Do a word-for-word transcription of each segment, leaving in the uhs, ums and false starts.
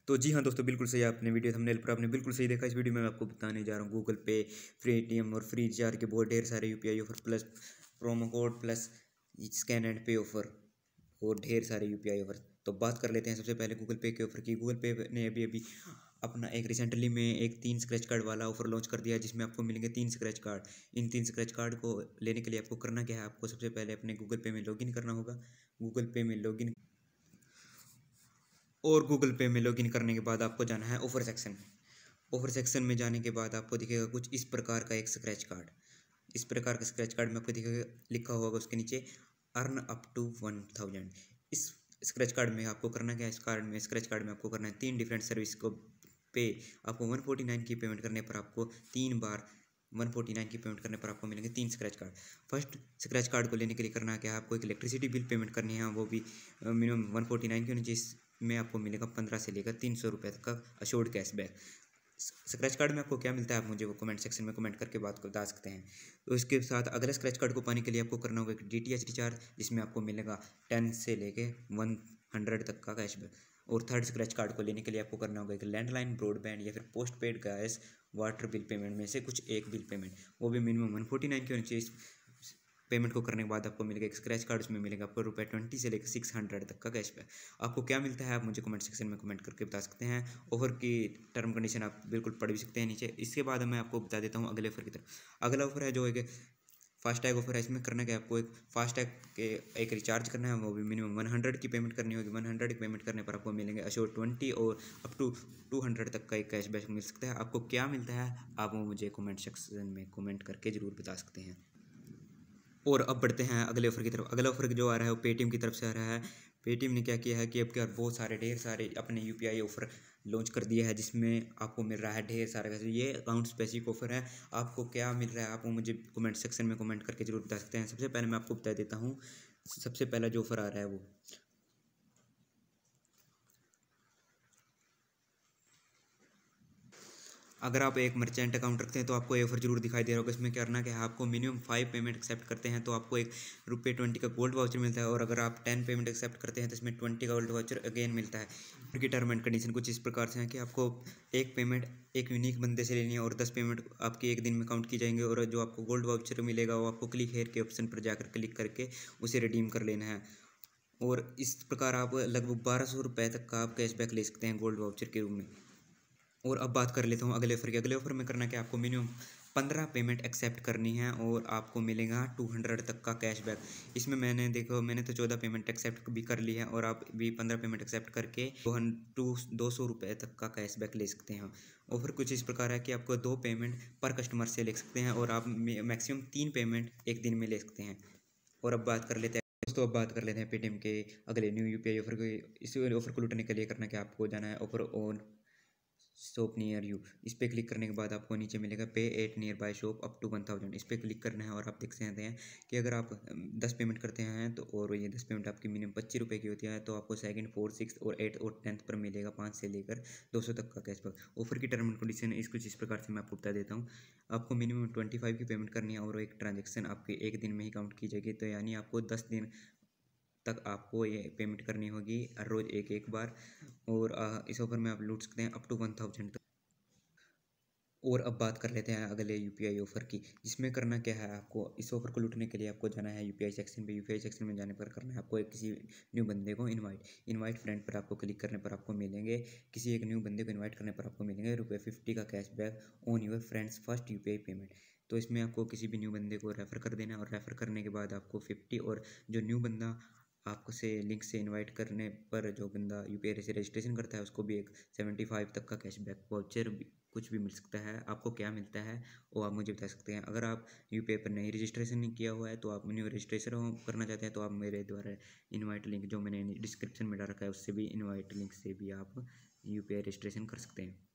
तो जी हाँ दोस्तों, बिल्कुल सही आपने वीडियो थंबनेल पर आपने बिल्कुल सही देखा। इस वीडियो में मैं आपको बताने जा रहा हूँ गूगल पे, पेटीएम और फ्री रिचार्ज के बहुत ढेर सारे UPI offer plus promo code plus scan and pay offer और ढेर सारे यूपीआई ऑफर। तो बात कर लेते हैं सबसे पहले गूगल पे के ऑफर की। गूगल पे ने अभी अभी अपना एक रिसेंटली में एक तीन स्क्रैच कार्ड वाला ऑफर लॉन्च कर दिया है, जिसमें आपको मिलेंगे तीन स्क्रैच कार्ड। इन तीन स्क्रैच कार्ड को लेने के लिए आपको करना क्या है, आपको सबसे पहले अपने गूगल पे में लॉगिन करना होगा। गूगल पे में लॉगिन और गूगल पे में लॉगिन करने के बाद आपको जाना है ऑफर सेक्शन में। ऑफर सेक्शन में जाने के बाद आपको दिखेगा कुछ इस प्रकार का एक स्क्रैच कार्ड। इस प्रकार का स्क्रैच कार्ड में आपको दिखेगा, लिखा होगा उसके नीचे earn up to one thousand. इस स्क्रैच कार्ड में आपको करना क्या है, इस कार्ड में स्क्रैच कार्ड में आपको करना है तीन डिफरेंट सर्विस को पे। आपको वन फोर्टी नाइन की पेमेंट करने पर आपको तीन बार वन फोर्टी नाइन की पेमेंट करने पर आपको मिलेंगे तीन scratch card. First scratch card को लेने के लिए करना क्या है, आपको एक इलेक्ट्रिसिटी बिल पेमेंट करनी है, वो भी मिनिमम वन फोर्टी नाइन की होनी चाहिए। में आपको मिलेगा पंद्रह से लेकर तीन सौ रुपये तक का अशोर्ड कैशबैक। स्क्रैच कार्ड में आपको क्या मिलता है, आप मुझे वो कमेंट सेक्शन में कमेंट करके बात को बता सकते हैं। तो इसके साथ अगले स्क्रैच कार्ड को पाने के लिए आपको करना होगा एक डी टी एच रिचार्ज, जिसमें आपको मिलेगा टेन से लेके वन हंड्रेड तक का कैशबैक। और थर्ड स्क्रैच कार्ड को लेने के लिए आपको करना होगा एक लैंडलाइन, ब्रॉडबैंड या फिर postpaid gas water bill payment में से कुछ एक बिल पेमेंट, वो भी मिनिमम वन फोर्टी नाइन की होनी चाहिए। पेमेंट को करने के बाद आपको मिलेगा एक स्क्रैच कार्ड, उसमें मिलेगा आपको रुपये ट्वेंटी से लेकर सिक्स हंड्रेड तक का कैशबैक। आपको क्या मिलता है आप मुझे कमेंट सेक्शन में कमेंट करके बता सकते हैं। ऑफर की टर्म कंडीशन आप बिल्कुल पढ़ भी सकते हैं नीचे। इसके बाद मैं आपको बता देता हूँ अगले ऑफर की तरफ। अगला ऑफर है जो एक फास्टैग ऑफर है। इसमें करना क्या, आपको एक फास्टैग के एक रिचार्ज करना है, वो भी मिनिमम वन हंड्रेड की पेमेंट करनी होगी। वन हंड्रेड की पेमेंट करने पर आपको मिलेंगे अशोर ट्वेंटी और अप टू टू हंड्रेड तक का एक कैशबैक मिल सकता है। आपको क्या मिलता है आप वो मुझे कमेंट सेक्शन में कमेंट करके ज़रूर बता सकते हैं। और अब बढ़ते हैं अगले ऑफर की तरफ। अगला ऑफर जो आ रहा है वो पेटीएम की तरफ से आ रहा है। पेटीएम ने क्या किया है कि अब क्या बहुत सारे ढेर सारे अपने यूपीआई ऑफर लॉन्च कर दिया है, जिसमें आपको मिल रहा है ढेर सारे पैसे। ये अकाउंट स्पेसिफिक ऑफर है। आपको क्या मिल रहा है आप वो मुझे कमेंट सेक्शन में कमेंट करके जरूर बता सकते हैं। सबसे पहले मैं आपको बता देता हूँ, सबसे पहला जो ऑफर आ रहा है वो अगर आप एक मर्चेंट अकाउंट रखते हैं तो आपको ये ऑफर जरूर दिखाई दे रहा होगा। इसमें करना क्या है, आपको मिनिमम फाइव पेमेंट एक्सेप्ट करते हैं तो आपको एक रुपये ट्वेंटी का गोल्ड वाउचर मिलता है, और अगर आप टेन पेमेंट एक्सेप्ट करते हैं तो इसमें ट्वेंटी का गोल्ड वाउचर अगेन मिलता है। उनकी टर्म एंड कंडीशन कुछ इस प्रकार से है कि आपको एक पेमेंट एक यूनिक बंदे से लेनी है और दस पेमेंट आपकी एक दिन में काउंट की जाएंगे, और जो आपको गोल्ड वाउचर मिलेगा वो आपको क्लिक हेयर के ऑप्शन पर जाकर क्लिक करके उसे रिडीम कर लेना है। और इस प्रकार आप लगभग बारह सौ रुपये तक का आप कैशबैक ले सकते हैं गोल्ड वाउचर के रूप में। और अब बात कर लेता हूँ अगले ऑफर की। अगले ऑफर में करना क्या, आपको मिनिमम पंद्रह पेमेंट एक्सेप्ट करनी है और आपको मिलेगा टू हंड्रेड तक का कैशबैक। इसमें मैंने देखो मैंने तो चौदह पेमेंट एक्सेप्ट भी कर ली है, और आप भी पंद्रह पेमेंट एक्सेप्ट करके दो टू दो सौ रुपये तक का कैशबैक ले सकते हैं। ऑफर कुछ इस प्रकार है कि आपको दो पेमेंट पर कस्टमर से ले सकते हैं, और आप मैक्सिमम तीन पेमेंट एक दिन में ले सकते हैं। और अब बात कर लेते हैं दोस्तों, अब बात कर लेते हैं पेटीएम के अगले न्यू यूपीआई ऑफर के। इस ऑफर को लूटने के लिए करना क्या, आपको जाना है offer on shop near you. इस पर क्लिक करने के बाद आपको नीचे मिलेगा pay at nearby shop up to one thousand. इस पर क्लिक करना है, और आप देख सकते हैं कि अगर आप दस पेमेंट करते हैं तो, और ये दस पेमेंट आपकी मिनिमम पच्चीस रुपये की होती है, तो आपको सेकंड फोर्थ सिक्स और एट और टेंथ पर मिलेगा पाँच से लेकर दो सौ तक का कैशबैक। ऑफर की टर्म एंड कंडीशन इस कुछ इस प्रकार से मैं आपको बता देता हूँ। आपको मिनिमम ट्वेंटी फाइव की पेमेंट करनी है, और एक ट्रांजेक्शन आपके एक दिन में ही काउंट की जाएगी, तो यानी आपको दस दिन तक आपको ये पेमेंट करनी होगी हर रोज़ एक एक बार। और इस ऑफर में आप लूट सकते हैं अप टू वन थाउजेंड तक। और अब बात कर लेते हैं अगले यूपीआई ऑफर की, जिसमें करना क्या है, आपको इस ऑफर को लूटने के लिए आपको जाना है यूपीआई सेक्शन पे। यूपीआई सेक्शन में जाने पर करना है आपको एक किसी न्यू बंदे को इनवाइट इनवाइट फ्रेंड पर आपको क्लिक करने पर आपको मिलेंगे किसी एक न्यू बंदे को इनवाइट करने पर आपको मिलेंगे रुपये फिफ्टी का cashback on your friends first UPI payment. तो इसमें आपको किसी भी न्यू बंदे को रेफ़र कर देना है, और रेफ़र करने के बाद आपको फिफ्टी, और जो न्यू बंदा आपको से लिंक से इनवाइट करने पर जो बंदा यूपीआई से रजिस्ट्रेशन करता है उसको भी एक सेवेंटी फाइव तक का कैशबैक वाउचर कुछ भी मिल सकता है। आपको क्या मिलता है वो आप मुझे बता सकते हैं। अगर आप यूपीआई पर नहीं रजिस्ट्रेशन नहीं किया हुआ है तो आप न्यू रजिस्ट्रेशन करना चाहते हैं तो आप मेरे द्वारा इनवाइट लिंक जो मैंने डिस्क्रिप्शन में डाल रखा है उससे भी इनवाइट लिंक से भी आप यूपीआई रजिस्ट्रेशन कर सकते हैं।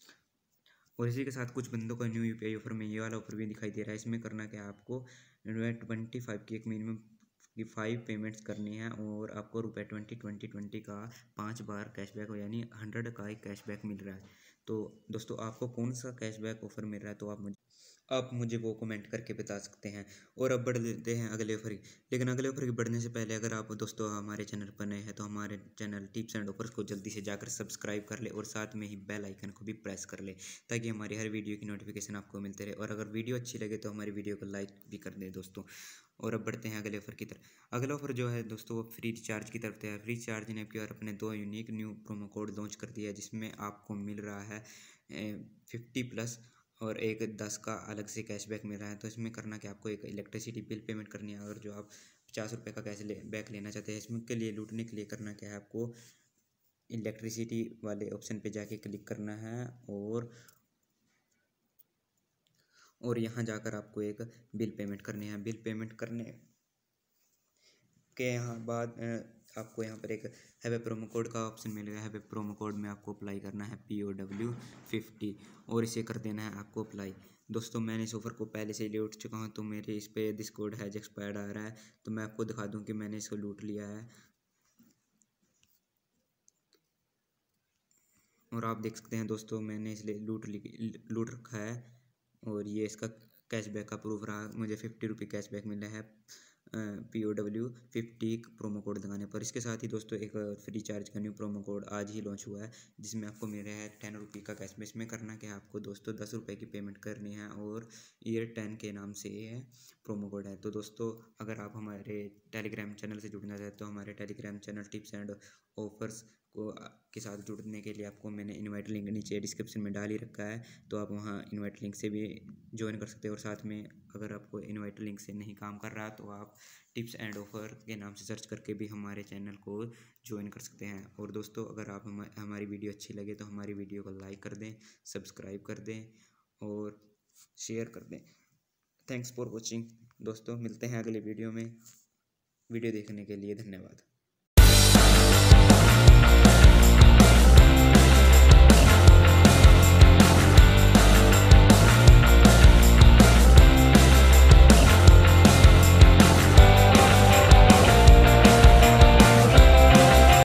और इसी के साथ कुछ बंदों का न्यू यूपीआई ऑफर में ये वाला ऑफर भी दिखाई दे रहा है। इसमें करना क्या है, आपको ट्वेंटी फाइव की एक मिनिमम की फाइव पेमेंट्स करनी है, और आपको रुपये ट्वेंटी ट्वेंटी ट्वेंटी का पाँच बार कैशबैक यानी हंड्रेड का एक कैशबैक मिल रहा है। तो दोस्तों आपको कौन सा कैशबैक ऑफर मिल रहा है तो आप मुझे आप मुझे वो कमेंट करके बता सकते हैं। और अब बढ़ देते हैं अगले ऑफर की। लेकिन अगले ऑफर की बढ़ने से पहले अगर आप दोस्तों हमारे चैनल पर नए हैं तो हमारे चैनल टिप्स एंड ऑफर्स को जल्दी से जाकर सब्सक्राइब कर ले और साथ में ही बेल आइकन को भी प्रेस कर ले, ताकि हमारी हर वीडियो की नोटिफिकेशन आपको मिलते रहे। और अगर वीडियो अच्छी लगे तो हमारी वीडियो को लाइक भी कर दें दोस्तों। और अब बढ़ते हैं अगले ऑफर की तरफ। अगला ऑफर जो है दोस्तों वो फ्री रिचार्ज की तरफ है। फ्री रिचार्ज ने की और अपने दो unique new promo code launch कर दिया है, जिसमें आपको मिल रहा है फिफ्टी प्लस और एक दस का अलग से कैशबैक मिल रहा है। तो इसमें करना कि आपको एक इलेक्ट्रिसिटी बिल पेमेंट करनी है, और जो आप पचास रुपये का कैश ले बैक लेना चाहते हैं, इसमें के लिए लूटने के लिए करना क्या है, आपको इलेक्ट्रिसिटी वाले ऑप्शन पे जाके क्लिक करना है और और यहाँ जाकर आपको एक बिल पेमेंट करनी है। बिल पेमेंट करने के यहाँ बाद आपको यहाँ पर एक हैव ए प्रोमो कोड का ऑप्शन मिलेगा। हैव ए प्रोमो कोड में आपको अप्लाई करना है पी ओ डब्ल्यू फिफ्टी और इसे कर देना है आपको अप्लाई। दोस्तों मैंने इस ऑफ़र को पहले से ही लूट चुका हूँ, तो मेरे इस पर दिस कोड हैज एक्सपायर्ड आ रहा है। तो मैं आपको दिखा दूँ कि मैंने इसको लूट लिया है, और आप देख सकते हैं दोस्तों मैंने इसलिए लूट लूट रखा है। और ये इसका कैशबैक का प्रूफ रहा, मुझे फिफ्टी रुपये कैशबैक मिला है P O W fifty promo code लगाने पर। इसके साथ ही दोस्तों एक फ्री चार्ज का न्यू प्रोमो कोड आज ही लॉन्च हुआ है, जिसमें आपको मिल रहा है टेन रुपये का कैशबैक। इसमें करना क्या है, आपको दोस्तों दस रुपये की पेमेंट करनी है और ईयर टेन के नाम से ये प्रोमो कोड है। तो दोस्तों अगर आप हमारे टेलीग्राम चैनल से जुड़ना चाहते हो तो हमारे Telegram channel tips and offers को के साथ जुड़ने के लिए आपको मैंने इनवाइट लिंक नीचे डिस्क्रिप्शन में डाल ही रखा है, तो आप वहाँ इनवाइट लिंक से भी ज्वाइन कर सकते हो। और साथ में अगर आपको इनवाइट लिंक से नहीं काम कर रहा तो आप टिप्स एंड ऑफर के नाम से सर्च करके भी हमारे चैनल को ज्वाइन कर सकते हैं। और दोस्तों अगर आप हम, हमारी वीडियो अच्छी लगे तो हमारी वीडियो को लाइक कर दें, सब्सक्राइब कर दें और शेयर कर दें। थैंक्स फॉर वॉचिंग दोस्तों, मिलते हैं अगले वीडियो में। वीडियो देखने के लिए धन्यवाद।